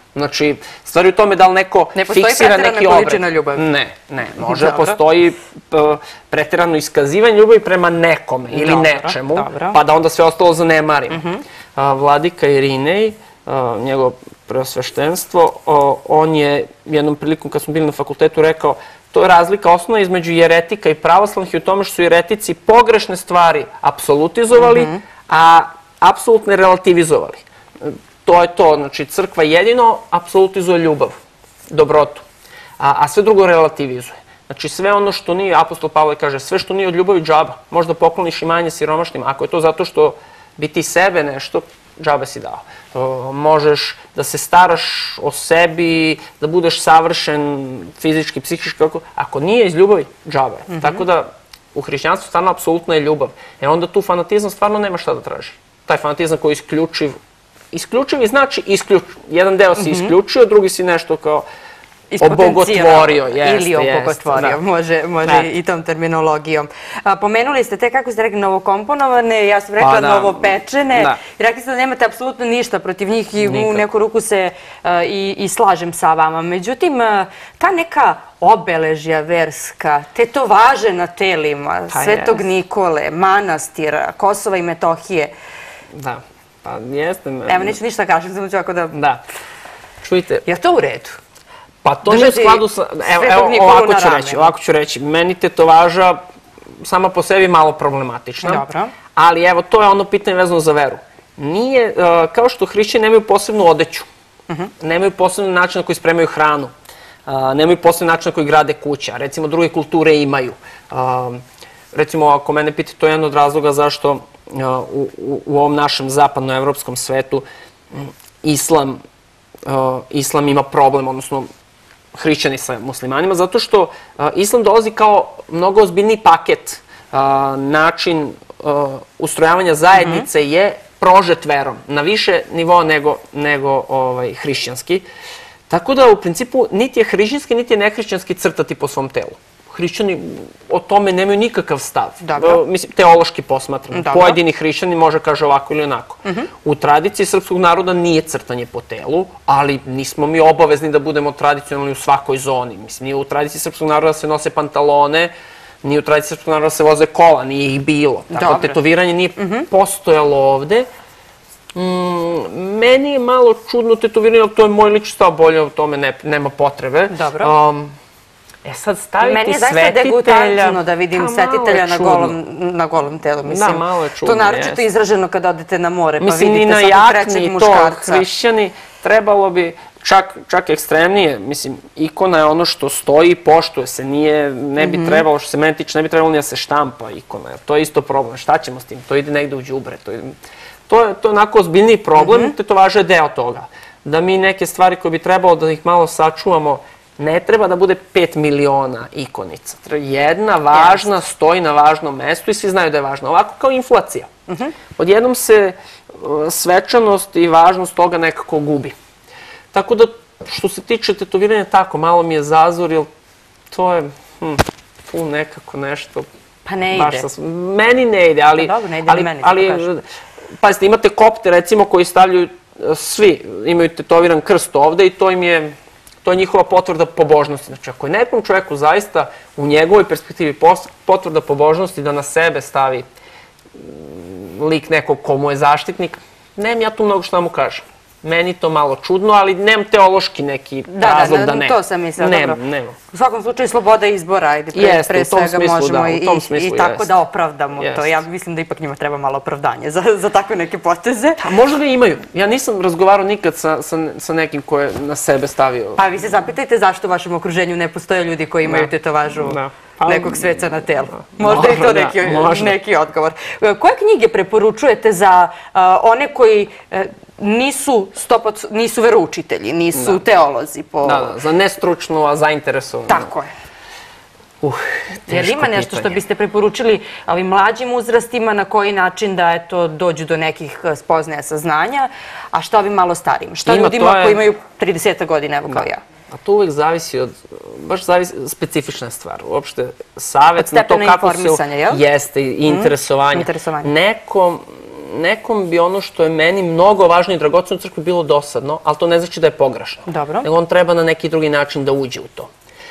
Znači, stvari u tome da li neko fiksira neki obred. Ne postoji preterana količina ljubavi? Ne. Može postoji preterano iskazivanje ljubavi prema nekome ili nečemu, pa da onda sve ostalo zanemarimo. Vladika Irinej, njegovo preosveštenstvo, on je jednom prilikom kad smo bili na fakultetu rekao to je razlika osnovna između jeretika i pravoslavnih i u tome što su jeretici pogrešne stvari apsolutizovali, a apsolutne relativizovali. To je to, znači crkva jedino apsolutizuje ljubav, dobrotu, a sve drugo relativizuje. Znači sve ono što nije, apostol Pavle kaže, sve što nije od ljubavi džaba, možda pokloniš imanje siromašnim, ako je to zato što bi ti sebe nešto, džabe si dao. Možeš da se staraš o sebi, da budeš savršen fizički, psihički, ako nije iz ljubavi, džabe. Tako da u hrišćanstvu stvarno apsolutno je ljubav. Onda tu fanatizam stvarno nema šta da traži. Taj fanatizam koji je isključiv. Isključiv znači isključiv. Jedan deo si isključio, drugi si nešto kao obogotvorio. Ili obogotvorio, može i tom terminologijom. Pomenuli ste te, kako ste rekli, novokomponovane, ja sam rekla novopečene. I rekli ste da nemate apsolutno ništa protiv njih i u neku ruku se i slažem sa vama. Međutim, ta neka obeležja verska, tetovaže na telima, Svetog Nikole, manastira, Kosova i Metohije. Da, pa jeste. Evo, neću ništa kažem, samo ću ako da... Da. Čujte. Je to u redu? Pa to nije u skladu sa... Evo, ovako ću reći. Meni tetovaža sama po sebi malo problematična. Dobro. Ali evo, to je ono pitanje vezano za veru. Nije, kao što hrišćani nemaju posebnu odeću, nemaju posebni način na koji spremaju hranu, nemaju posebni način na koji grade kuća. Recimo, druge kulture imaju. Recimo, ako mene piti, to je jedan od razloga zašto u ovom našem zapadnoevropskom svetu islam ima problem, odnosno hrišćani sa muslimanima, zato što islam dolazi kao mnogo ozbiljniji paket. Način ustrojavanja zajednice je prožet verom, na više nivoa nego hrišćanski. Tako da, u principu, niti je hrišćanski, niti je nehrišćanski crtati po svom telu. Hrišćani o tome nemaju nikakav stav. Mislim, teološki posmatran. Pojedini hrišćani može kaže ovako ili onako. U tradiciji srpskog naroda nije crtanje po telu, ali nismo mi obavezni da budemo tradicionalni u svakoj zoni. Mislim, nije u tradiciji srpskog naroda se nose pantalone, nije u tradiciji srpskog naroda se voze kola, nije ih bilo. Tako, tetoviranje nije postojalo ovde. Meni je malo čudno tetoviranje, ali to je moj lični stav, bolje o tome nema potrebe. Dobro. Sad staviti meni je svetitelja... Meni je zaista degutantno da vidim svetitelja na golom telu. Da, malo je čudno. To naročito izraženo kad odete na more, pa vidite svakog trećeg muškarca. Hrišćani trebalo bi čak ekstremnije. Mislim, ikona je ono što stoji i poštuje se. Ne bi trebalo, što se meni tiče, ne bi trebalo ni da se štampa ikona. To je isto problem. Šta ćemo s tim? To ide negde u đubre. To je onako ozbiljniji problem, tetovaža je deo toga. Da mi neke stvari koje bi trebalo da ih malo sačuvamo, ne treba da bude 5 miliona ikonica. Jedna važna stoji na važnom mestu i svi znaju da je važna. Ovako kao inflacija. Odjednom se svečanost i važnost toga nekako gubi. Tako da, što se tiče tetoviranja, tako, malo mi je zazor, jer to je tu nekako nešto... Pa ne ide. Meni ne ide, ali... Dobro, ne ide ni meni, tako kažem. Pazite, imate kopte, recimo, koji stavljaju, svi imaju tetoviran krst ovde i to je njihova potvrda pobožnosti. Znači, ako je nekom čovjeku zaista u njegovoj perspektivi potvrda pobožnosti da na sebe stavi lik nekog komu je zaštitnik, nemam ja tu mnogo šta mu kažem. Meni to malo čudno, ali nemam teološki neki razlog da ne. To sam mislila, dobro. Nema. U svakom slučaju sloboda izbora, ajde, pre svega možemo i tako da opravdamo to. Ja mislim da ipak njima treba malo opravdanje za takve neke poteze. A možda ga imaju. Ja nisam razgovarao nikad sa nekim ko je na sebe stavio. Pa vi se zapitajte zašto u vašem okruženju ne postoje ljudi koji imaju tetovažu nekog sveca na telu. Možda je to neki odgovor. Koje knjige preporučujete za one koji nisu veroučitelji, nisu teolozi? Da, za nestručnu, a zainteresovanu. Tako je. Jer ima nešto što biste preporučili ovim mlađim uzrastima, na koji način da dođu do nekih spoznaja, saznanja, a šta ovim malo starijim? Šta ljudima koji imaju 30 godina, evo kao ja? A to uvek zavisi baš zavisi, specifična stvar. Uopšte, savjet na to kako se... Od stepena informisanja, jel? Jeste, i interesovanja. Nekom nekom bi ono što je meni mnogo važno i dragoceno u crkvi bilo dosadno, ali to ne znači da je pogrešno. Dobro. Nego on treba na neki drugi način da uđe u to.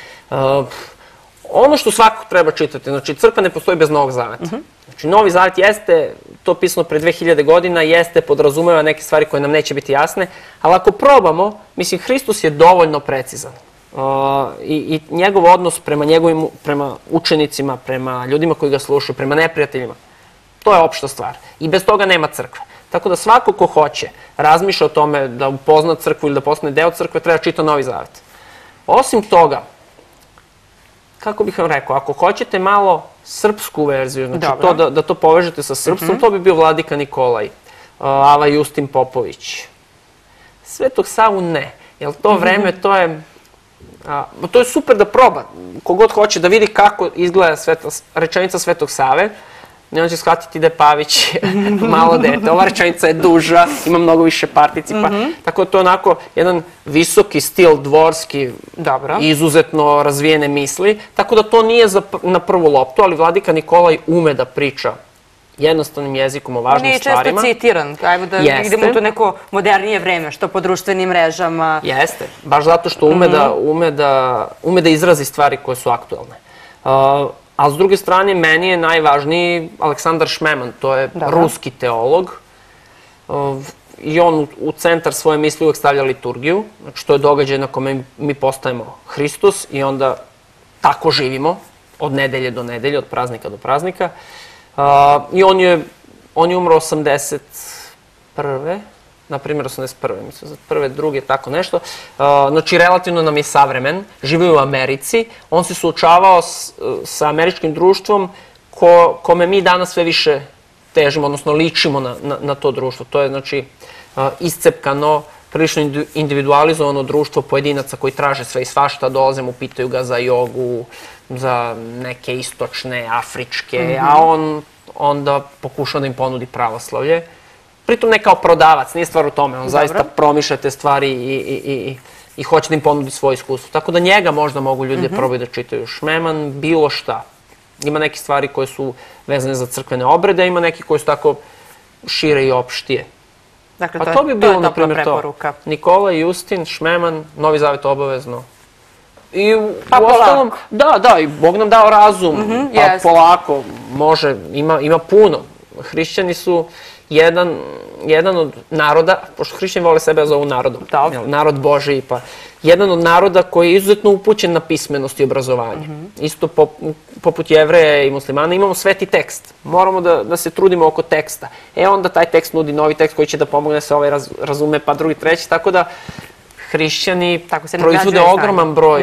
Ono što svako treba čitati, znači crkva ne postoji bez Novog zaveta. Znači Novi zavet jeste, to pisano pre 2000 godina, jeste, podrazumeva neke stvari koje nam neće biti jasne, ali ako probamo, mislim, Hristos je dovoljno precizan. I njegov odnos prema učenicima, prema ljudima koji ga slušaju, prema neprijateljima, to je opšta stvar. I bez toga nema crkve. Tako da svako ko hoće, razmišlja o tome da upozna crkvu ili da postane deo crkve, treba čita Novi zavet. Osim toga, kako bih vam rekao, ako hoćete malo srpsku verziju, znači da to povežete sa srpstvom, to bi bio Vladika Nikolaj, Ava Justin Popović. Svetog Savu ne, jer to vreme, to je super da proba. Kogod hoće da vidi kako izgleda rečenica Svetog Save, i on će shvatiti da je Pavić malo dete. Ova rečenica je duža, ima mnogo više participa. Tako da to je onako jedan visoki stil, dvorski, izuzetno razvijene misli. Tako da to nije na prvu loptu, ali Vladika Nikolaj ume da priča jednostavnim jezikom o važnim stvarima. On je često citiran. Ajmo da idemo u to neko modernije vreme, što po društvenim mrežama. Jeste, baš zato što ume da izrazi stvari koje su aktuelne. Ali s druge strane, meni je najvažniji Aleksandar Šmeman, to je ruski teolog. I on u centar svoje misli uvek stavlja liturgiju, znači to je događaj na kome mi postajemo Hristos i onda tako živimo od nedelje do nedelje, od praznika do praznika. I on je umro 81. Na primjer 81. mislim, prve, druge, tako nešto. Znači, relativno nam je savremen, živi u Americi. On se suočavao sa američkim društvom kome mi danas sve više težimo, odnosno ličimo na to društvo. To je, znači, iscepkano, prilično individualizovano društvo pojedinaca koji traže sve i svašta, dolaze mu, pitaju ga za jogu, za neke istočne, afričke, a on onda pokušao da im ponudi pravoslavlje. Pritom ne kao prodavac, nije stvar u tome, on zaista promišlja te stvari i hoće da im ponudi svoje iskustvo. Tako da njega možda mogu ljudi da probaju da čitaju. Šmeman, bilo šta. Ima neke stvari koje su vezane za crkvene obrede, ima neki koji su tako šire i opštije. Dakle, pa to bi bilo, na primjer, to. Nikola, Justin, Šmeman, Novi zavet obavezno. I u ostalom, da, i Bog nam dao razum, pa polako, može, ima puno. Hrišćani su jedan od naroda, pošto hrišćani vole sebe zovu narodom, narod Božiji, pa jedan od naroda koji je izuzetno upućen na pismenost i obrazovanje. Isto poput Jevreja i muslimana imamo sveti tekst. Moramo da se trudimo oko teksta. Onda taj tekst nudi novi tekst koji će da pomogne da se ovaj razume, pa drugi, treći, tako da hrišćani proizvode ogroman broj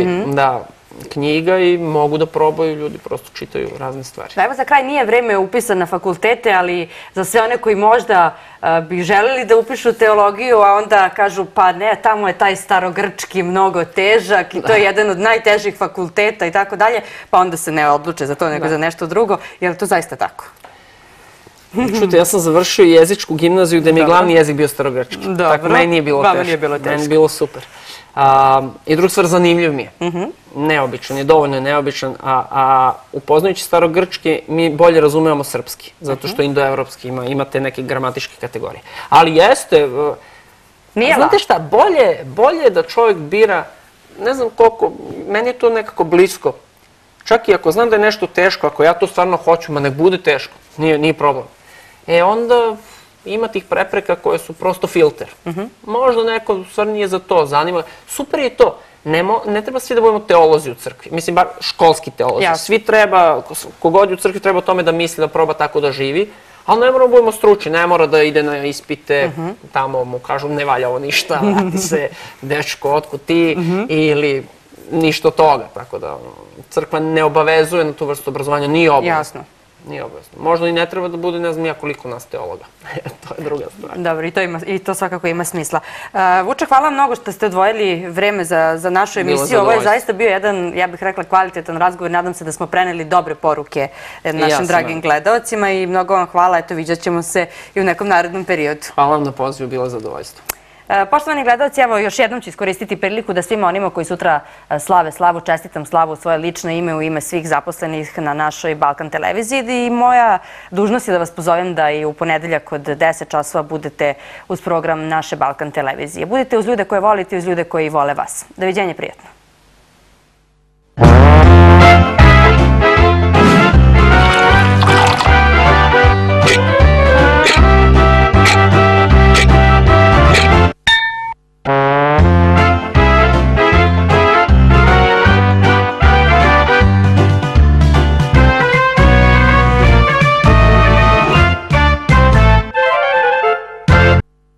knjiga i mogu da probaju, ljudi prosto čitaju razne stvari. Evo za kraj, nije vreme upisan na fakultete, ali za sve one koji možda bi želeli da upišu teologiju, a onda kažu pa ne, tamo je taj starogrčki mnogo težak i to je jedan od najtežih fakulteta i tako dalje, pa onda se ne odluče za to nego za nešto drugo. Je li to zaista tako? Čujte, ja sam završio jezičku gimnaziju gde mi je glavni jezik bio starogrčki. Tako meni nije bilo teško. Meni je bilo super. I druga stvar, zanimljiv mi je. Neobičan je, dovoljno je neobičan, a upoznajući starogrčki mi bolje razumevamo srpski, zato što indoevropski ima te neke gramatičke kategorije. Ali jeste, znate šta, bolje je da čovjek bira, ne znam koliko, meni je to nekako blisko. Čak i ako znam da je nešto teško, ako ja to stvarno hoću, ma nek bude teško, nije problem. Onda ima tih prepreka koje su prosto filter. Možda neko stvarno nije za to, zanima. Super je to. Ne treba svi da budemo teolozi u crkvi. Mislim, bar školski teolozi. Svi treba, kogod u crkvi treba o tome da misli, da proba tako da živi, ali ne moramo da budemo stručni, ne mora da ide na ispite, tamo mu kažu ne valja ovo ništa, vrati se, dečko, otkud ti, ili ništa od toga. Tako da crkva ne obavezuje na tu vrstu obrazovanja, nije obavezno. Jasno. Nije obavezno. Možda i ne treba da bude, ne znam ja koliko nas teologa. To je druga stvar. Dobro, i to svakako ima smisla. Vuče, hvala mnogo što ste odvojili vreme za našu emisiju. Ovo je zaista bio jedan, ja bih rekla, kvalitetan razgovor. Nadam se da smo preneli dobre poruke našim dragim gledalcima i mnogo vam hvala. Eto, viđat ćemo se i u nekom narednom periodu. Hvala vam na pozivu, bilo je zadovoljstvo. Poštovani gledalci, evo još jednom ću iskoristiti priliku da svima onima koji sutra slave slavu, čestitam slavu u svoje lično ime, u ime svih zaposlenih na našoj Balkan televiziji. I moja dužnost je da vas pozovem da i u ponedeljak od 10 časova budete uz program naše Balkan televizije. Budite uz ljude koje volite i uz ljude koji vole vas. Doviđenja, prijatno.